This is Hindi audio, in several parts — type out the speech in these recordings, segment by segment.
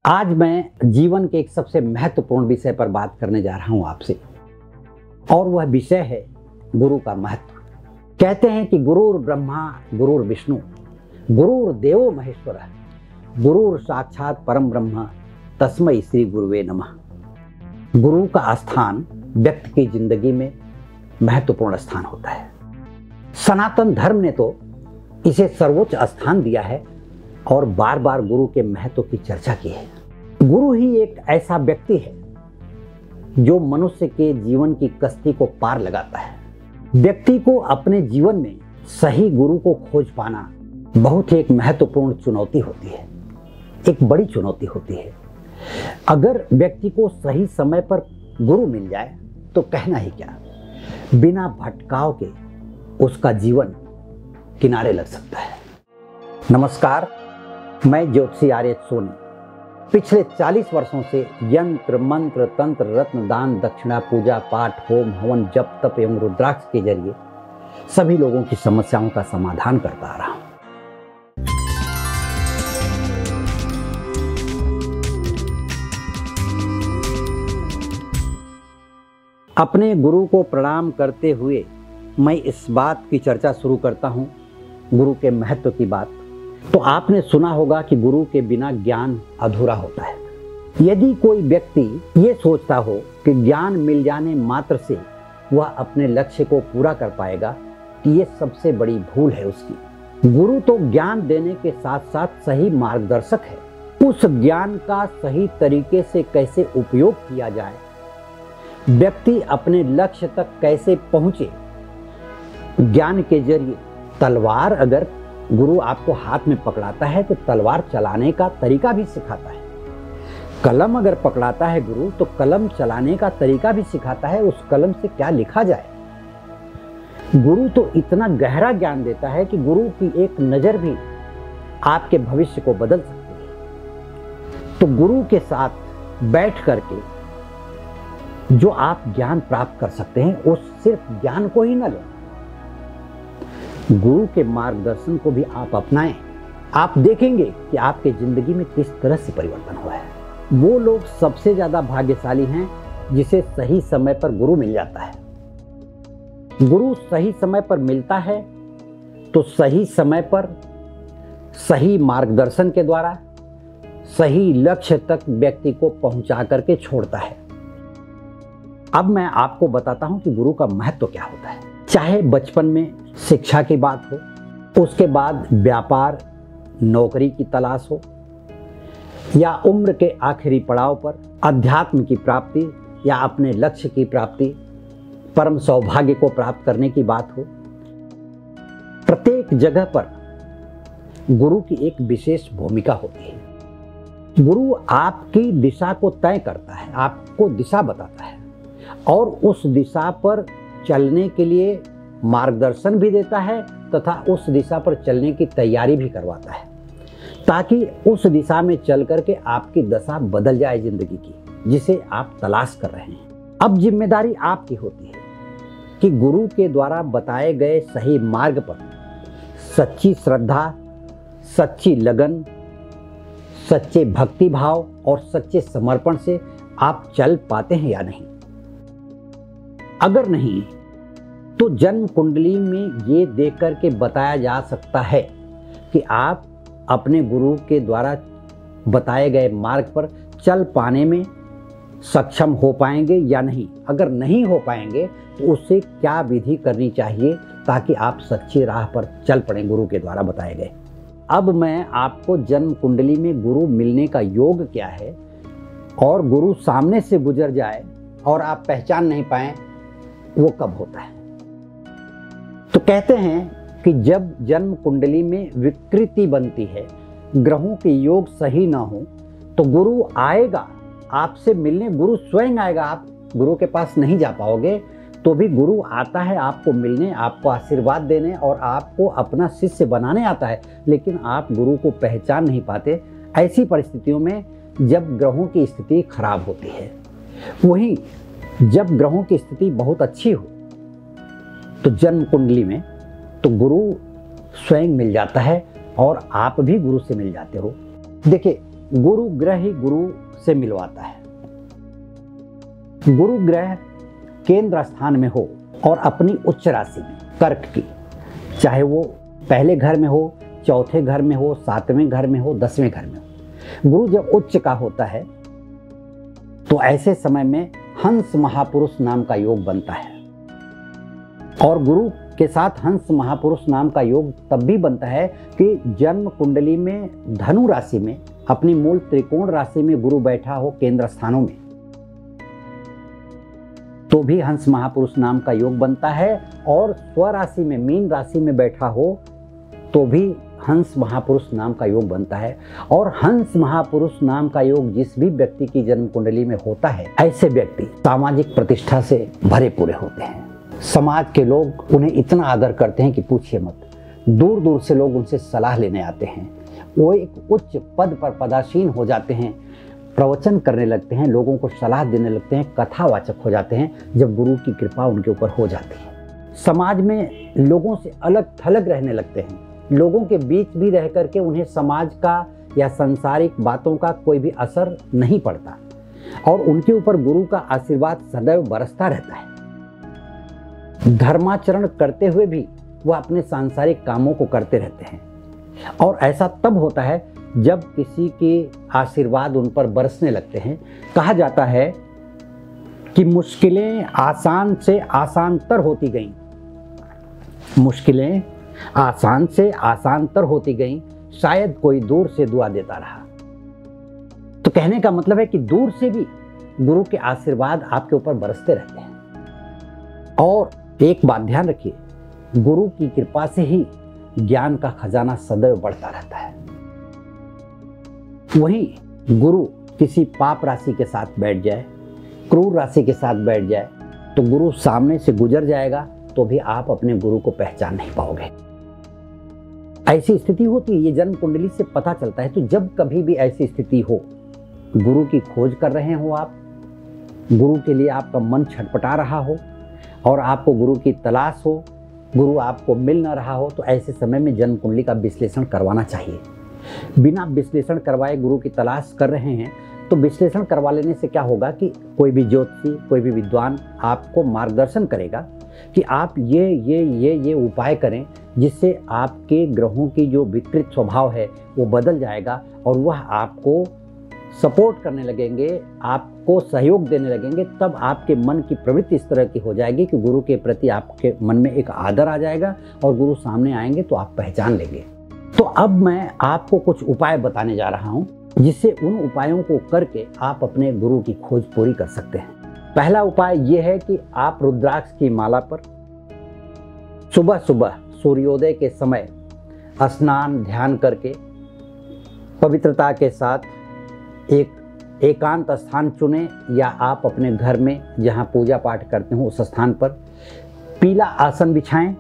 आज मैं जीवन के एक सबसे महत्वपूर्ण विषय पर बात करने जा रहा हूं आपसे, और वह विषय है गुरु का महत्व। कहते हैं कि गुरुर ब्रह्मा गुरुर विष्णु गुरुर देवो महेश्वर गुरुर साक्षात परम ब्रह्म तस्मै श्री गुरुवे नमः। गुरु का स्थान व्यक्ति की जिंदगी में महत्वपूर्ण स्थान होता है। सनातन धर्म ने तो इसे सर्वोच्च स्थान दिया है और बार बार गुरु के महत्व की चर्चा की है। गुरु ही एक ऐसा व्यक्ति है जो मनुष्य के जीवन की कश्ती को पार लगाता है। व्यक्ति को अपने जीवन में सही गुरु को खोज पाना बहुत ही एक महत्वपूर्ण चुनौती होती है, एक बड़ी चुनौती होती है। अगर व्यक्ति को सही समय पर गुरु मिल जाए तो कहना ही क्या, बिना भटकाव के उसका जीवन किनारे लग सकता है। नमस्कार, मैं ज्योतिषी आर्य सोनी पिछले 40 वर्षों से यंत्र मंत्र तंत्र रत्न दान दक्षिणा पूजा पाठ होम हवन जप तप एवं रुद्राक्ष के जरिए सभी लोगों की समस्याओं का समाधान करता आ रहा हूं। अपने गुरु को प्रणाम करते हुए मैं इस बात की चर्चा शुरू करता हूं, गुरु के महत्व की बात। तो आपने सुना होगा कि गुरु के बिना ज्ञान अधूरा होता है। यदि कोई व्यक्ति ये सोचता हो कि ज्ञान मिल जाने मात्र से वह अपने लक्ष्य को पूरा कर पाएगा, तो ये सबसे बड़ी भूल है उसकी। गुरु तो ज्ञान देने के साथ साथ सही मार्गदर्शक है। उस ज्ञान का सही तरीके से कैसे उपयोग किया जाए, व्यक्ति अपने लक्ष्य तक कैसे पहुंचे, ज्ञान के जरिए। तलवार अगर गुरु आपको हाथ में पकड़ाता है तो तलवार चलाने का तरीका भी सिखाता है। कलम अगर पकड़ाता है गुरु तो कलम चलाने का तरीका भी सिखाता है, उस कलम से क्या लिखा जाए। गुरु तो इतना गहरा ज्ञान देता है कि गुरु की एक नजर भी आपके भविष्य को बदल सकती है। तो गुरु के साथ बैठ करके जो आप ज्ञान प्राप्त कर सकते हैं, उस सिर्फ ज्ञान को ही न लें, गुरु के मार्गदर्शन को भी आप अपनाएं। आप देखेंगे कि आपके जिंदगी में किस तरह से परिवर्तन हुआ है। वो लोग सबसे ज्यादा भाग्यशाली हैं जिसे सही समय पर गुरु मिल जाता है। गुरु सही समय पर मिलता है तो सही समय पर सही मार्गदर्शन के द्वारा सही लक्ष्य तक व्यक्ति को पहुंचा करके छोड़ता है। अब मैं आपको बताता हूं कि गुरु का महत्व क्या होता है। चाहे बचपन में शिक्षा की बात हो, उसके बाद व्यापार नौकरी की तलाश हो, या उम्र के आखिरी पड़ाव पर अध्यात्म की प्राप्ति या अपने लक्ष्य की प्राप्ति, परम सौभाग्य को प्राप्त करने की बात हो, प्रत्येक जगह पर गुरु की एक विशेष भूमिका होती है। गुरु आपकी दिशा को तय करता है, आपको दिशा बताता है और उस दिशा पर चलने के लिए मार्गदर्शन भी देता है तथा उस दिशा पर चलने की तैयारी भी करवाता है, ताकि उस दिशा में चल करके आपकी दशा बदल जाए जिंदगी की, जिसे आप तलाश कर रहे हैं। अब जिम्मेदारी आपकी होती है कि गुरु के द्वारा बताए गए सही मार्ग पर सच्ची श्रद्धा, सच्ची लगन, सच्चे भक्ति भाव और सच्चे समर्पण से आप चल पाते हैं या नहीं। अगर नहीं तो जन्म कुंडली में ये देख करके बताया जा सकता है कि आप अपने गुरु के द्वारा बताए गए मार्ग पर चल पाने में सक्षम हो पाएंगे या नहीं। अगर नहीं हो पाएंगे तो उससे क्या विधि करनी चाहिए ताकि आप सच्ची राह पर चल पड़ें गुरु के द्वारा बताए गए। अब मैं आपको जन्म कुंडली में गुरु मिलने का योग क्या है और गुरु सामने से गुजर जाए और आप पहचान नहीं पाए, वो कब होता है। तो कहते हैं कि जब जन्म कुंडली में विकृति बनती है, ग्रहों के योग सही ना हो, तो गुरु आएगा आपसे मिलने, गुरु स्वयं आएगा। आप गुरु के पास नहीं जा पाओगे तो भी गुरु आता है आपको मिलने, आपको आशीर्वाद देने और आपको अपना शिष्य बनाने आता है, लेकिन आप गुरु को पहचान नहीं पाते। ऐसी परिस्थितियों में जब ग्रहों की स्थिति खराब होती है, वहीं जब ग्रहों की स्थिति बहुत अच्छी हो तो जन्म कुंडली में तो गुरु स्वयं मिल जाता है और आप भी गुरु से मिल जाते हो। देखिए, गुरु ग्रह ही गुरु से मिलवाता है। गुरु ग्रह केंद्र स्थान में हो और अपनी उच्च राशि में कर्क की, चाहे वो पहले घर में हो, चौथे घर में हो, 7वें घर में हो, 10वें घर में हो, गुरु जब उच्च का होता है तो ऐसे समय में हंस महापुरुष नाम का योग बनता है। और गुरु के साथ हंस महापुरुष नाम का योग तब भी बनता है कि जन्म कुंडली में धनु राशि में अपनी मूल त्रिकोण राशि में गुरु बैठा हो केंद्र स्थानों में, तो भी हंस महापुरुष नाम का योग बनता है। और स्वराशि में मीन राशि में बैठा हो तो भी हंस महापुरुष नाम का योग बनता है। और हंस महापुरुष नाम का योग जिस भी व्यक्ति की जन्म कुंडली में होता है, ऐसे व्यक्ति सामाजिक प्रतिष्ठा से भरे पूरे होते हैं। समाज के लोग उन्हें इतना आदर करते हैं कि पूछिए मत। दूर दूर से लोग उनसे सलाह लेने आते हैं। वो एक उच्च पद पर पदासीन हो जाते हैं, प्रवचन करने लगते हैं, लोगों को सलाह देने लगते हैं, कथावाचक हो जाते हैं जब गुरु की कृपा उनके ऊपर हो जाती है। समाज में लोगों से अलग थलग रहने लगते हैं। लोगों के बीच भी रह करके उन्हें समाज का या सांसारिक बातों का कोई भी असर नहीं पड़ता और उनके ऊपर गुरु का आशीर्वाद सदैव बरसता रहता है। धर्माचरण करते हुए भी वह अपने सांसारिक कामों को करते रहते हैं। और ऐसा तब होता है जब किसी के आशीर्वाद उन पर बरसने लगते हैं। कहा जाता है कि मुश्किलें आसान से आसानतर होती गईं, मुश्किलें आसान से आसानतर होती गईं, शायद कोई दूर से दुआ देता रहा। तो कहने का मतलब है कि दूर से भी गुरु के आशीर्वाद आपके ऊपर बरसते रहते हैं। और एक बात ध्यान रखिए, गुरु की कृपा से ही ज्ञान का खजाना सदैव बढ़ता रहता है। वहीं गुरु किसी पाप राशि के साथ बैठ जाए, क्रूर राशि के साथ बैठ जाए, तो गुरु सामने से गुजर जाएगा तो भी आप अपने गुरु को पहचान नहीं पाओगे। ऐसी स्थिति होती है, ये जन्म कुंडली से पता चलता है। तो जब कभी भी ऐसी स्थिति हो, गुरु की खोज कर रहे हो आप, गुरु के लिए आपका मन छटपटा रहा हो और आपको गुरु की तलाश हो, गुरु आपको मिल न रहा हो, तो ऐसे समय में जन्म कुंडली का विश्लेषण करवाना चाहिए। बिना विश्लेषण करवाए गुरु की तलाश कर रहे हैं तो विश्लेषण करवा लेने से क्या होगा कि कोई भी ज्योतिषी, कोई भी विद्वान आपको मार्गदर्शन करेगा कि आप ये उपाय करें, जिससे आपके ग्रहों की जो विकृत स्वभाव है वो बदल जाएगा और वह आपको सपोर्ट करने लगेंगे, आपको सहयोग देने लगेंगे। तब आपके मन की प्रवृत्ति इस तरह की हो जाएगी कि गुरु के प्रति आपके मन में एक आदर आ जाएगा और गुरु सामने आएंगे तो आप पहचान लेंगे। तो अब मैं आपको कुछ उपाय बताने जा रहा हूं, जिससे उन उपायों को करके आप अपने गुरु की खोज पूरी कर सकते हैं। पहला उपाय यह है कि आप रुद्राक्ष की माला पर सुबह सुबह सूर्योदय के समय स्नान ध्यान करके पवित्रता के साथ एक एकांत स्थान चुनें, या आप अपने घर में जहां पूजा पाठ करते हो उस स्थान पर पीला आसन बिछाएं,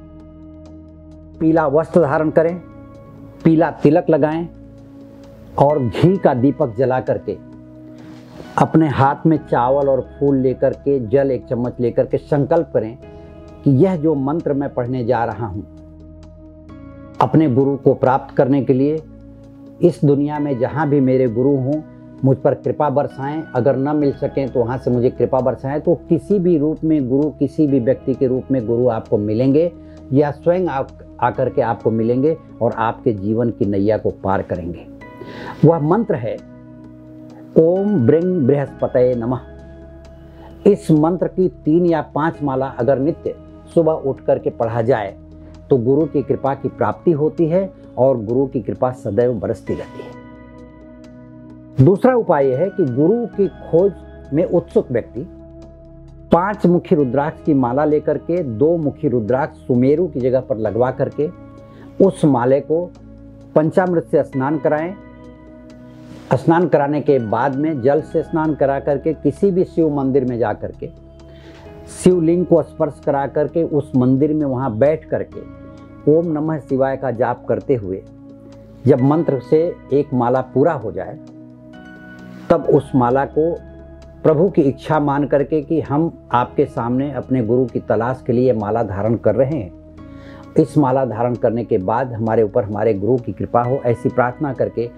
पीला वस्त्र धारण करें, पीला तिलक लगाएं और घी का दीपक जला करके अपने हाथ में चावल और फूल लेकर के, जल 1 चम्मच लेकर के संकल्प करें कि यह जो मंत्र मैं पढ़ने जा रहा हूं, अपने गुरु को प्राप्त करने के लिए इस दुनिया में जहां भी मेरे गुरु हों मुझ पर कृपा बरसाएं। अगर न मिल सकें तो वहां से मुझे कृपा बरसाएं। तो किसी भी रूप में गुरु, किसी भी व्यक्ति के रूप में गुरु आपको मिलेंगे या स्वयं आकर के आपको मिलेंगे और आपके जीवन की नैया को पार करेंगे। वह मंत्र है ओम ब्रिंग बृहस्पतये नमः। इस मंत्र की 3 या 5 माला अगर नित्य सुबह उठ करके पढ़ा जाए तो गुरु की कृपा की प्राप्ति होती है और गुरु की कृपा सदैव बरसती रहती है। दूसरा उपाय यह है कि गुरु की खोज में उत्सुक व्यक्ति 5 मुखी रुद्राक्ष की माला लेकर के 2 मुखी रुद्राक्ष सुमेरु की जगह पर लगवा करके उस माले को पंचामृत से स्नान कराएं। स्नान कराने के बाद में जल से स्नान करा करके किसी भी शिव मंदिर में जा करके शिवलिंग को स्पर्श करा करके उस मंदिर में वहां बैठ करके ओम नमः शिवाय का जाप करते हुए जब मंत्र से एक माला पूरा हो जाए तब उस माला को प्रभु की इच्छा मान करके कि हम आपके सामने अपने गुरु की तलाश के लिए माला धारण कर रहे हैं, इस माला धारण करने के बाद हमारे ऊपर हमारे गुरु की कृपा हो, ऐसी प्रार्थना करके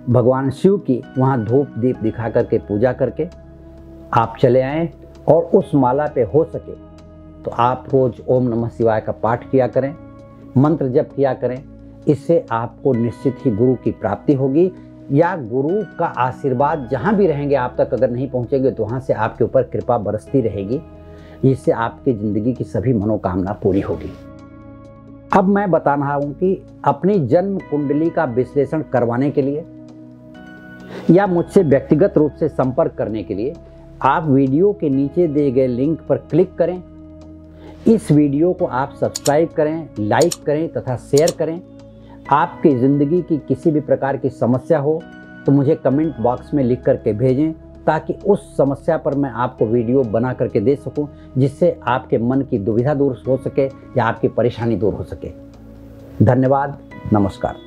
भगवान शिव की वहाँ धूप दीप दिखा करके पूजा करके आप चले आएँ और उस माला पे हो सके तो आप रोज़ ओम नमः शिवाय का पाठ किया करें, मंत्र जप किया करें। इससे आपको निश्चित ही गुरु की प्राप्ति होगी, या गुरु का आशीर्वाद जहाँ भी रहेंगे आप तक अगर नहीं पहुँचेंगे तो वहाँ से आपके ऊपर कृपा बरसती रहेगी, जिससे आपकी ज़िंदगी की सभी मनोकामना पूरी होगी। अब मैं बता रहा हूँ कि अपनी जन्म कुंडली का विश्लेषण करवाने के लिए या मुझसे व्यक्तिगत रूप से संपर्क करने के लिए आप वीडियो के नीचे दिए गए लिंक पर क्लिक करें। इस वीडियो को आप सब्सक्राइब करें, लाइक करें तथा शेयर करें। आपकी ज़िंदगी की किसी भी प्रकार की समस्या हो तो मुझे कमेंट बॉक्स में लिख करके भेजें, ताकि उस समस्या पर मैं आपको वीडियो बना करके दे सकूं, जिससे आपके मन की दुविधा दूर हो सके या आपकी परेशानी दूर हो सके। धन्यवाद, नमस्कार।